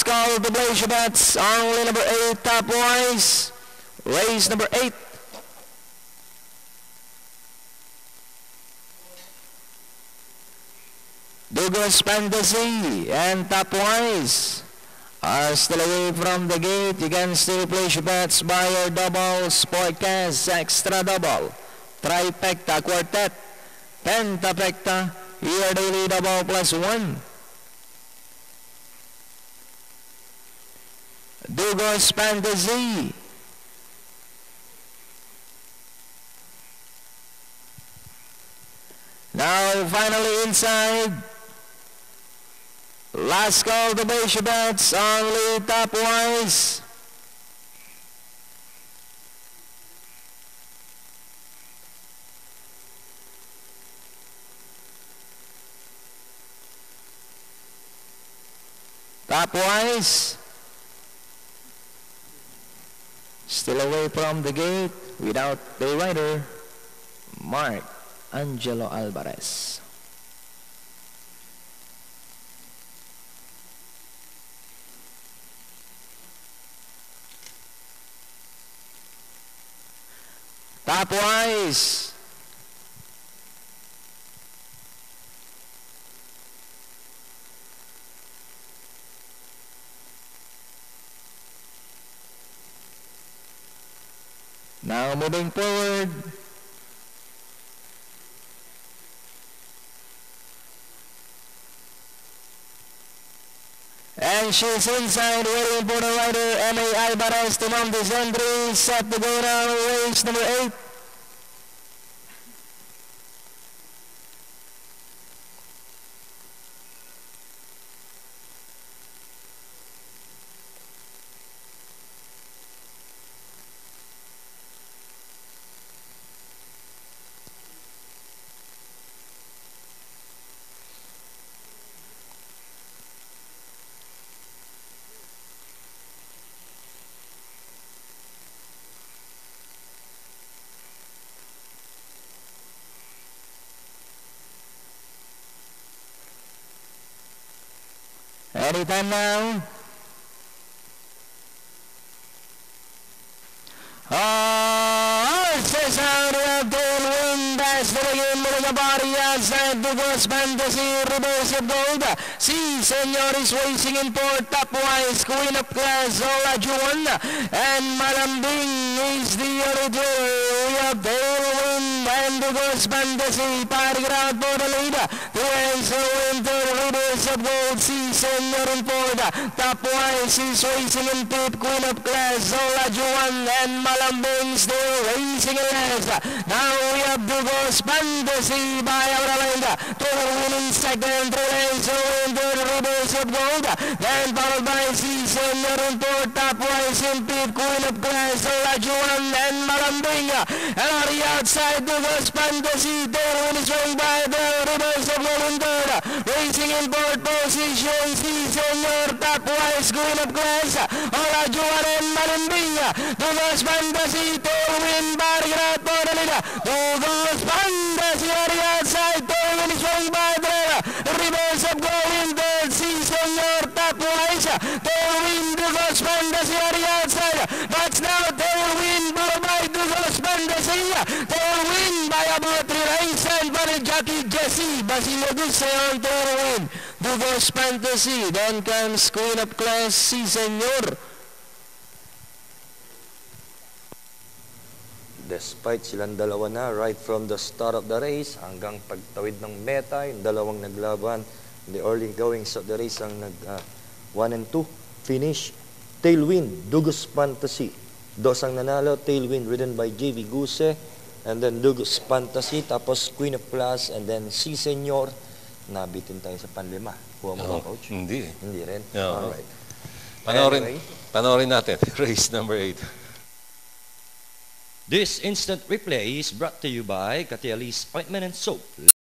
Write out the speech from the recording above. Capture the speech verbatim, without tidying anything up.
Last call to place your bets. Only number eight, Top Wise. Race number eight. Dugas Fantasy and Top Wise are still away from the gate. You can still place your bets by your double, Sportcast, Extra Double, Trifecta, Quartet, Pentafecta, your daily double plus one. Dugas Fantasy. Now finally inside. Last call to base your bets. Only Top Wise. Top Wise. Still away from the gate without the rider, Mark Angelo Alvarez. Top Wise. Now moving forward. And she's inside, waiting for the rider, M A Alvarez to mount this entry, set to go down, race number eight. Anytime now. Oh, says out of tailwind. That's the begin with the body outside Dugas Fantasy. Reverse of gold. Si Senor is racing in for Top Wise. Queen of Class, Ola Juan. And Malambing is the origin. We have tailwind and Dugas Fantasy. Party out for the leader. The answer winter. Reverse of gold. Si Senor in for the Top Wise is racing in fifth. Queen of Class, Ola Juan and Malambing still racing in last. Now we have Dugas Fantasy by Auralenda. Total winning second. Answer winter. Reverse of gold. Then followed by Si Senor in for Top Wise in fifth. Queen of Class, Ola Juan and Malambing. And on the outside Dugas Fantasy. Tailwind is swung by the reverse of gold in third. Racing in fourth position. Si Senor, Top Wise, Queen of Class, Ola Juan and Malambing. Dugas Fantasy, tailwind, barrier out for the leader. Dugas Fantasy on the outside. Tailwind is swung by the reverse of gold in third. Si Senor, Top Wise. Tailwind, Dugas Fantasy on the outside. That's now tailwind, followed by Dugas Fantasy. Tailwind by about three lengths and by jockey Jesse Basilio Dulce on tailwind. Dugas Fantasy. Then comes Queen of Class, Si Senor. Despite silang dalawa na right from the start of the race hanggang pagtawid ng meta, yung dalawang naglaban in the early goings of the race ang nag uh, one and two finish. Tailwind, Dugas Fantasy. Dos ang nanalo, Tailwind ridden by J V Guse, and then Dugas Fantasy, tapos Queen of Class, and then Si Senor. Nabitin tayo sa panlima. Kuha mo oh, ba, Coach? Hindi. Hindi rin? Oh. Alright. Panoorin, Anyway. panoorin natin. Race number eight. This instant replay is brought to you by Katialis Ointment and Soap.